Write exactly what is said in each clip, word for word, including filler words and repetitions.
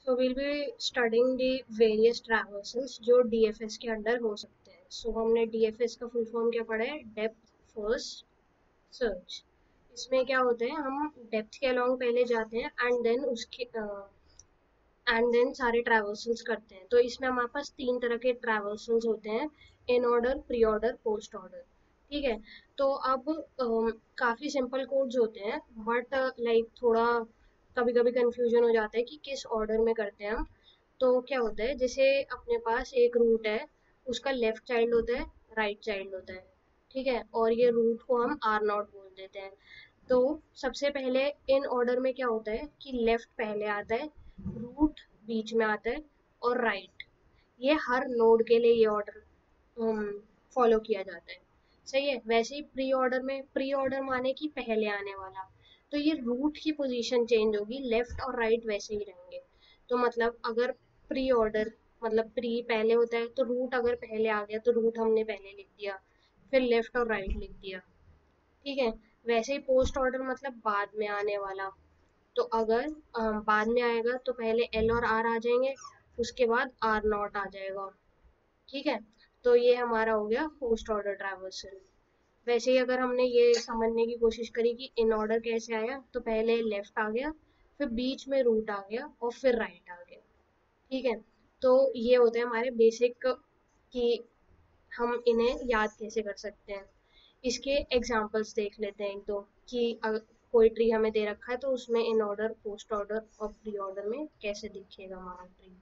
So we'll be studying the various traversals जो D F S के under हो सकते हैं. So हमने D F S का फुल फॉर्म क्या पढ़ा है? Depth first search. इसमें क्या होता है, हम डेप्थ के अलोंग पहले जाते हैं एंड देन उसके एंड देन सारे ट्रैवर्सल्स करते हैं. तो इसमें हमारे पास तीन तरह के ट्रैवर्सल्स होते हैं: in order, pre order, post order. ठीक है. तो अब अम, काफी सिंपल कोड्स होते हैं, बट लाइक थोड़ा कभी कभी कंफ्यूजन हो जाता है कि किस ऑर्डर में करते हैं हम. तो क्या होता है, जैसे अपने पास एक रूट है, उसका लेफ्ट चाइल्ड होता है, राइट चाइल्ड होता है. ठीक है. और ये रूट को हम आर नॉट बोल देते हैं. तो सबसे पहले इन ऑर्डर में क्या होता है कि लेफ्ट पहले आता है, रूट बीच में आता है, और राइट. ये हर नोड के लिए ये ऑर्डर फॉलो किया जाता है. सही है. वैसे ही प्री ऑर्डर में, प्री ऑर्डर माने कि पहले आने वाला, तो ये रूट की पोजीशन चेंज होगी, लेफ्ट और राइट वैसे ही रहेंगे. तो मतलब अगर प्री ऑर्डर मतलब प्री पहले होता है, तो रूट अगर पहले आ गया तो रूट हमने पहले लिख दिया, फिर लेफ्ट और राइट लिख दिया. ठीक है. वैसे ही पोस्ट ऑर्डर मतलब बाद में आने वाला. तो अगर अ, बाद में आएगा तो पहले एल और आर आ जाएंगे, उसके बाद आर नॉट आ जाएगा. ठीक है. तो ये हमारा हो गया पोस्ट ऑर्डर ट्रैवर्सल. वैसे ही अगर हमने ये समझने की कोशिश करी कि इन ऑर्डर कैसे आया, तो पहले लेफ्ट आ गया, फिर बीच में रूट आ गया, और फिर राइट आ गया. ठीक है. तो ये होते हैं हमारे बेसिक कि हम इन्हें याद कैसे कर सकते हैं. इसके एग्जाम्पल्स देख लेते हैं एक दो, कि अगर कोई ट्री हमें दे रखा है तो उसमें इन ऑर्डर, पोस्ट ऑर्डर और प्री ऑर्डर में कैसे दिखेगा हमारा ट्री.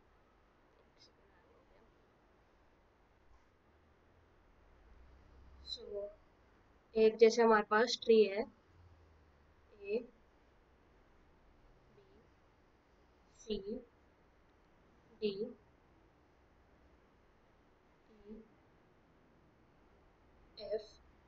सो so, एक जैसे हमारे पास ट्री है, A, B, C, D, E, F,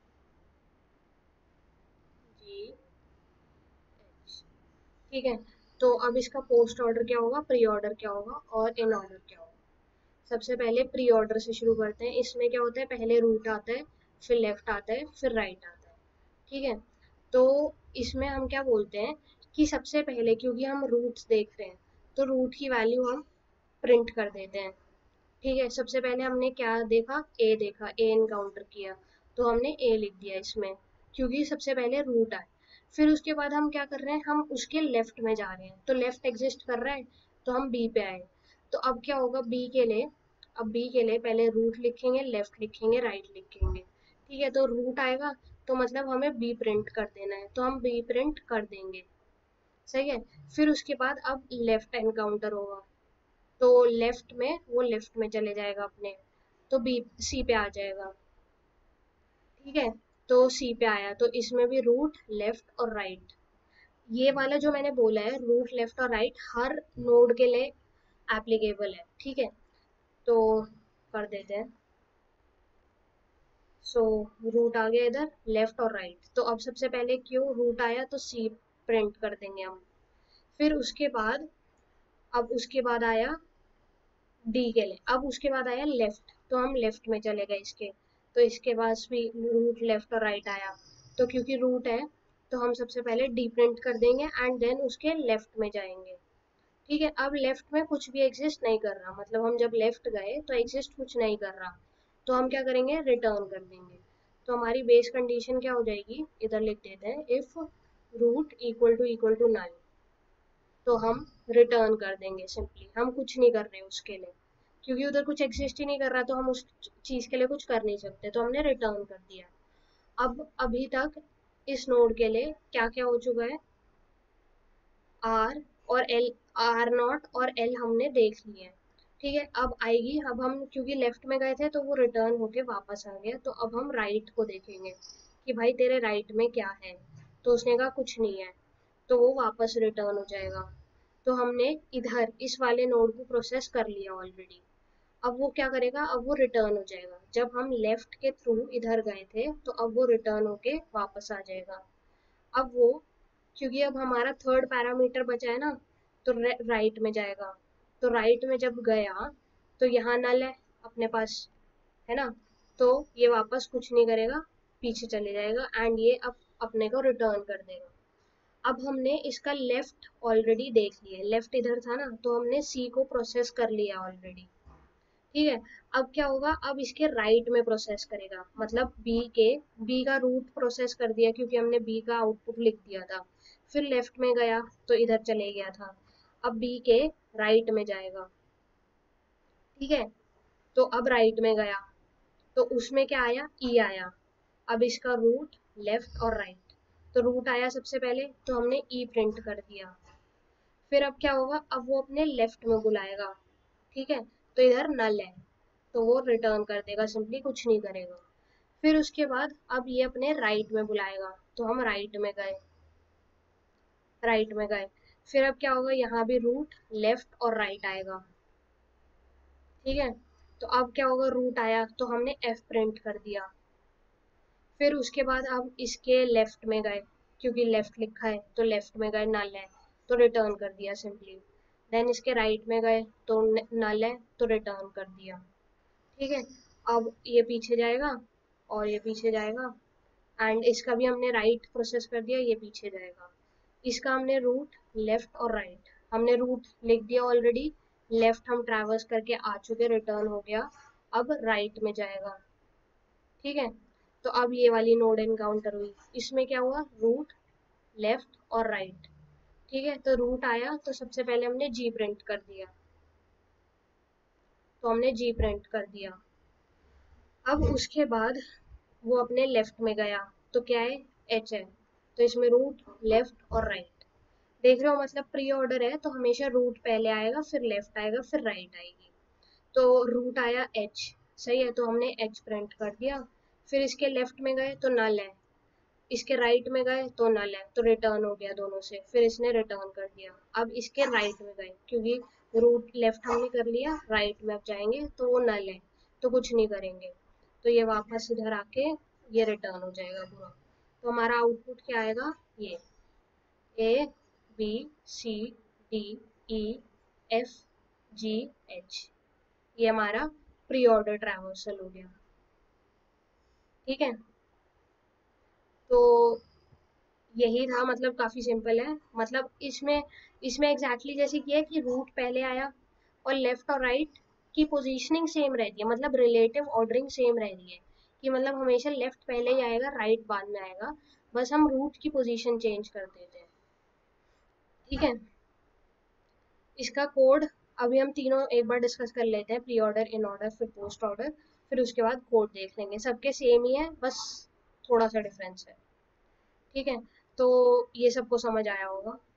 G, H. ठीक है. तो अब इसका पोस्ट ऑर्डर क्या होगा, प्री ऑर्डर क्या होगा, और इन ऑर्डर क्या होगा. सबसे पहले प्री ऑर्डर से शुरू करते हैं. इसमें क्या होता है, पहले रूट आता है, फिर लेफ्ट आता है, फिर राइट आता है. ठीक है. तो इसमें हम क्या बोलते हैं कि सबसे पहले, क्योंकि हम रूट्स देख रहे हैं, तो रूट की वैल्यू हम प्रिंट कर देते हैं. ठीक है. सबसे पहले हमने क्या देखा, ए देखा, ए इनकाउंटर किया, तो हमने ए लिख दिया इसमें, क्योंकि सबसे पहले रूट आए. फिर उसके बाद हम क्या कर रहे हैं, हम उसके लेफ्ट में जा रहे हैं, तो लेफ्ट एग्जिस्ट कर रहा है, तो हम बी पे आए. तो अब क्या होगा बी के लिए, अब बी के लिए पहले रूट लिखेंगे, लेफ्ट लिखेंगे, राइट लिखेंगे. ठीक है. तो रूट आएगा, तो मतलब हमें बी प्रिंट कर देना है, तो हम बी प्रिंट कर देंगे. सही है. फिर उसके बाद अब लेफ्ट एनकाउंटर होगा, तो लेफ्ट में वो लेफ्ट में चले जाएगा अपने, तो बी सी पे आ जाएगा. ठीक है. तो सी पे आया, तो इसमें भी रूट, लेफ्ट और राइट. ये वाला जो मैंने बोला है रूट, लेफ्ट और राइट, हर नोड के लिए एप्लीकेबल है. ठीक है. तो कर देते हैं. सो रूट आ गया इधर, लेफ्ट और राइट. तो अब सबसे पहले क्यों रूट आया, तो सी प्रिंट कर देंगे हम. फिर उसके बाद, अब उसके बाद आया डी के लिए, अब उसके बाद आया लेफ्ट, तो हम लेफ्ट में चले गए इसके. तो इसके पास भी रूट, लेफ्ट और राइट आया. तो क्योंकि रूट है, तो हम सबसे पहले डी प्रिंट कर देंगे एंड देन उसके लेफ्ट में जाएंगे. ठीक है. अब लेफ्ट में कुछ भी एग्जिस्ट नहीं कर रहा, मतलब हम जब लेफ्ट गए तो एग्जिस्ट कुछ नहीं कर रहा, तो हम क्या करेंगे, रिटर्न कर देंगे. तो हमारी बेस कंडीशन क्या हो जाएगी, इधर लिख देते हैं, if root equal to equal to null, तो हम रिटर्न कर देंगे. सिंपली हम कुछ नहीं कर रहे उसके लिए, क्योंकि उधर कुछ एग्जिस्ट ही नहीं कर रहा, तो हम उस चीज के लिए कुछ कर नहीं सकते, तो हमने रिटर्न कर दिया. अब अभी तक इस नोड के लिए क्या क्या हो चुका है, आर और एल, आर नॉट और एल हमने देख लिया है. ठीक है. अब आएगी, अब हम क्योंकि लेफ्ट में गए थे तो वो रिटर्न होके वापस आ गया, तो अब हम राइट को देखेंगे कि भाई तेरे राइट में क्या है. तो उसने कहा कुछ नहीं है, तो वो वापस रिटर्न हो जाएगा. तो हमने इधर इस वाले नोड को प्रोसेस कर लिया ऑलरेडी. अब वो क्या करेगा, अब वो रिटर्न हो जाएगा. जब हम लेफ्ट के थ्रू इधर गए थे, तो अब वो रिटर्न होके वापस आ जाएगा. अब वो, क्योंकि अब हमारा थर्ड पैरामीटर बचा है ना, तो राइट में जाएगा. तो राइट में जब गया, तो यहाँ नल है अपने पास, है ना, तो ये वापस कुछ नहीं करेगा, पीछे चले जाएगा एंड ये अब अपने को रिटर्न कर देगा. अब हमने इसका लेफ्ट ऑलरेडी देख लिया, लेफ्ट इधर था ना, तो हमने सी को प्रोसेस कर लिया ऑलरेडी। ठीक है, अब क्या होगा, अब इसके राइट में प्रोसेस करेगा, मतलब बी के बी का रूट प्रोसेस कर दिया क्योंकि हमने बी का आउटपुट लिख दिया था। फिर लेफ्ट में गया तो इधर चले गया था, अब बी के राइट में जाएगा। ठीक है, तो अब राइट में गया तो उसमें क्या आया, ई आया। अब इसका रूट लेफ्ट और राइट, तो रूट आया सबसे पहले तो हमने ई प्रिंट कर दिया। फिर अब क्या होगा, अब वो अपने लेफ्ट में बुलाएगा। ठीक है, तो इधर नल है तो वो रिटर्न कर देगा, सिंपली कुछ नहीं करेगा। फिर उसके बाद अब ये अपने राइट में बुलाएगा, तो हम राइट में गए, राइट में गए। फिर अब क्या होगा, यहाँ भी रूट लेफ्ट और राइट आएगा। ठीक है, तो अब क्या होगा, रूट आया तो हमने एफ प्रिंट कर दिया। फिर उसके बाद अब इसके लेफ्ट में गए, क्योंकि लेफ्ट लिखा है तो लेफ्ट में गए, नल है तो रिटर्न कर दिया सिंपली। देन इसके राइट में गए तो नल है तो रिटर्न कर दिया। ठीक है, अब ये पीछे जाएगा और ये पीछे जाएगा, एंड इसका भी हमने राइट प्रोसेस कर दिया, ये पीछे जाएगा। इसका हमने रूट लेफ्ट और राइट, हमने रूट लिख दिया ऑलरेडी, लेफ्ट हम ट्रैवर्स करके आ चुके, रिटर्न हो गया, अब राइट में जाएगा। ठीक है, तो अब ये वाली नोड एनकाउंटर हुई, इसमें क्या हुआ, रूट लेफ्ट और राइट। ठीक है, तो रूट आया तो सबसे पहले हमने जी प्रिंट कर दिया, तो हमने जी प्रिंट कर दिया। अब उसके बाद वो अपने लेफ्ट में गया तो क्या है, एच है, तो इसमें रूट लेफ्ट और राइट। देख रहे हो, मतलब प्री ऑर्डर है तो हमेशा रूट पहले आएगा, फिर लेफ्ट आएगा, फिर राइट आएगी। तो रूट आया एच, सही है, तो हमने एच प्रिंट कर दिया। फिर इसके लेफ्ट में गए तो नल है, इसके राइट में गए तो नल है, तो रिटर्न हो गया दोनों से, फिर इसने रिटर्न कर दिया। अब इसके राइट में गए, क्योंकि रूट लेफ्ट हमने कर लिया, राइट में अब जाएंगे तो वो नल है तो कुछ नहीं करेंगे, तो ये वापस इधर आके ये रिटर्न हो जाएगा पूरा। तो हमारा आउटपुट क्या आएगा, ये A B C D E F G H, ये हमारा प्री ऑर्डर ट्रैवर्सल हो गया। ठीक है, तो यही था, मतलब काफी सिंपल है, मतलब इसमें इसमें एग्जैक्टली exactly जैसे किया है कि रूट पहले आया और लेफ्ट और राइट की पोजीशनिंग सेम रहती है, मतलब रिलेटिव ऑर्डरिंग सेम रह रही है, कि मतलब हमेशा लेफ्ट पहले ही आएगा, राइट बाद में आएगा, बस हम रूट की पोजीशन चेंज कर देते हैं। ठीक है, इसका कोड अभी हम तीनों एक बार डिस्कस कर लेते हैं, प्री ऑर्डर, इन ऑर्डर, फिर पोस्ट ऑर्डर, फिर उसके बाद कोड देख लेंगे। सबके सेम ही है, बस थोड़ा सा डिफरेंस है। ठीक है, तो ये सबको समझ आया होगा।